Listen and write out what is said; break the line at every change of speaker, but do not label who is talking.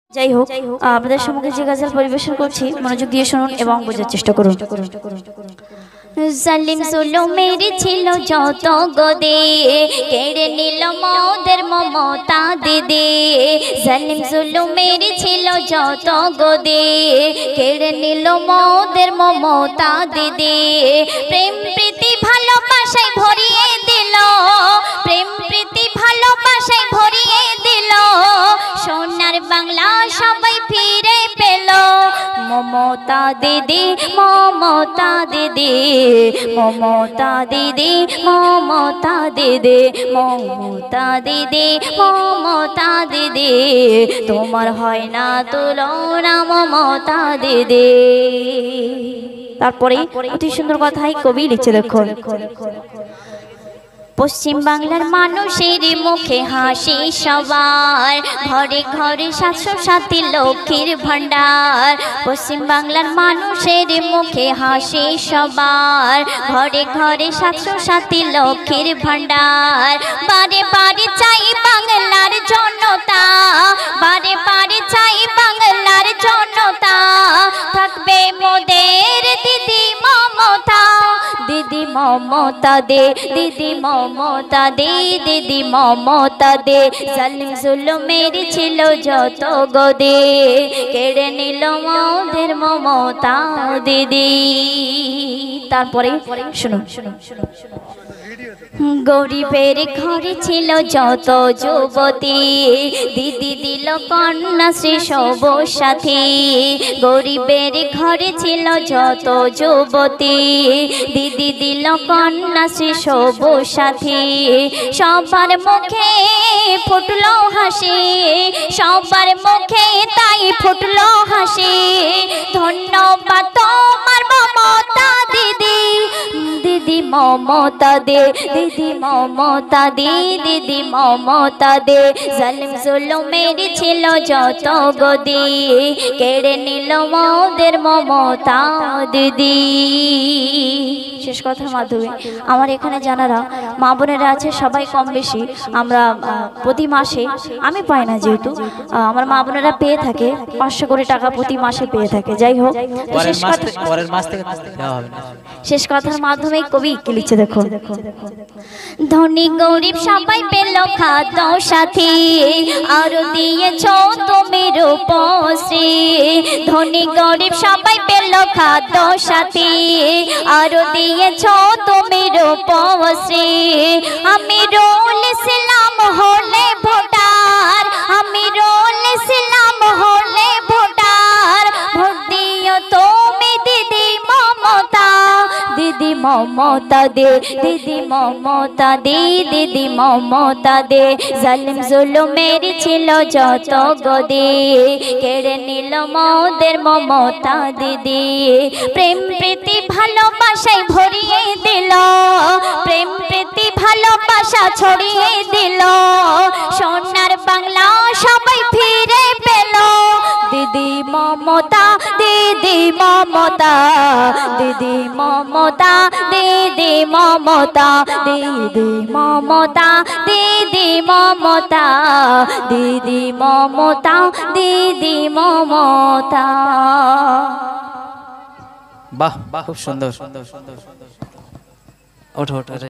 যাই হোক আপনাদের সম্মুখে যে গজল পরিবেশন করছি মনোযোগ দিয়ে শুনুন এবং বোঝার চেষ্টা করুন। জালিম জুলুমের ছিল যত গদে কেড়ে নিল মোদের মমতা দিদি। জালিম জুলুমের ছিল যত গদে কেড়ে নিল মোদের মমতা দিদি। প্রেম প্রীতি ভালোবাসায় ভরিয়ে দিল, প্রেম প্রীতি ভালোবাসায় ভরিয়ে দিল। সোনার বাংলা সবাই ফিরে পেল। মমতা দিদি, মমতা দিদি, মমতা দিদি, মমতা দিদি, মমতা দিদি, মমতা দিদি, তোমার হয় না তুলনা মমতা দিদি। তারপরে অতি সুন্দর কথাই কবি লিখছে দেখুন। পশ্চিম বাংলার মানুষের মুখে হাসি সবার, ঘরে ঘরে 707 লক্ষ্মীর ভান্ডার। পশ্চিম বাংলার মানুষের মুখে হাসি সবার, ঘরে ঘরে 707 লক্ষ্মীর ভান্ডার। বারে বারে চাই বাংলার জনতা, বারে বারে চাই বাংলার জনতা, থাকবে মোদের দিদি মমতা। দিদি মমতা দে, দিদি মমতা দে, দিদি মমতা দে। জালিম জুলুমের ছিল যত গদে কেড়ে নিল মোদের মমতা দিদি। তারপরে শুনুন। গরিবের ঘরে ছিল যত যুবতী, দিদি দিল কন্যাশ্রী সবসাথী। গরিবের ঘরে ছিল যত যুবতী, দিদি দিল কন্যাশ্রী সবসাথী। সবার মুখে ফুটলো হাসি, সবার মুখে তাই ফুটলো হাসি। ধন্যবাদ তোমার মমতা দিদি, দিদি মমতা দে, দিদি মমতা দে, দিদি মমতা দে। জালিম জুলুমের ছিল যত গদি কেড়ে নিল মোদের মমতা দিদি। শেষ কথার মাধ্যমে আমার এখানে জানারা মা বোনেরা আছে সবাই কম বেশি আমরা প্রতি মাসে, আমি পাই না যেহেতু আমার মা বোনেরা পেয়ে থাকে 500 করে টাকা প্রতি মাসে পেয়ে থাকে। যাই হোক শেষ কথার মাধ্যমে কবি কি লিখছে দেখো। ধনী গরিব সবাই পেল খাদ্য সাথী, আরো দিয়েছ তুমি রূপশ্রী। ধনী গরিব সবাই পেল খাদ্য সাথী, আরো দিয়েছ তুমি রূপশ্রী। আমি রোল ইসলাম হলে ভোটার, আমি রোল ইসলাম হলে ভোটার। ভোট দিও তুমি দিদি মমতা, দিদি মমতা দে, দিদি মমতা দে, দিদি মমতা দে। জালিম জুলুমের ছিল যত গদি কেড়ে নিল মোদের মমতা দিদি। প্রেম প্রীতি ভালোবাসায় ভরিয়ে দিল, প্রেম প্রীতি ভালোবাসা ছড়িয়ে দিল। সোনার বাংলা সবাই ফিরে পেল। দিদি মমতা, দিদি মমতা, দিদি মমতা, দিদি মমতা, দিদি মমতা, দিদি মমতা, দিদি মমতা, দিদি মমতা।
বাহ, খুব সুন্দর। ওঠো ওঠো।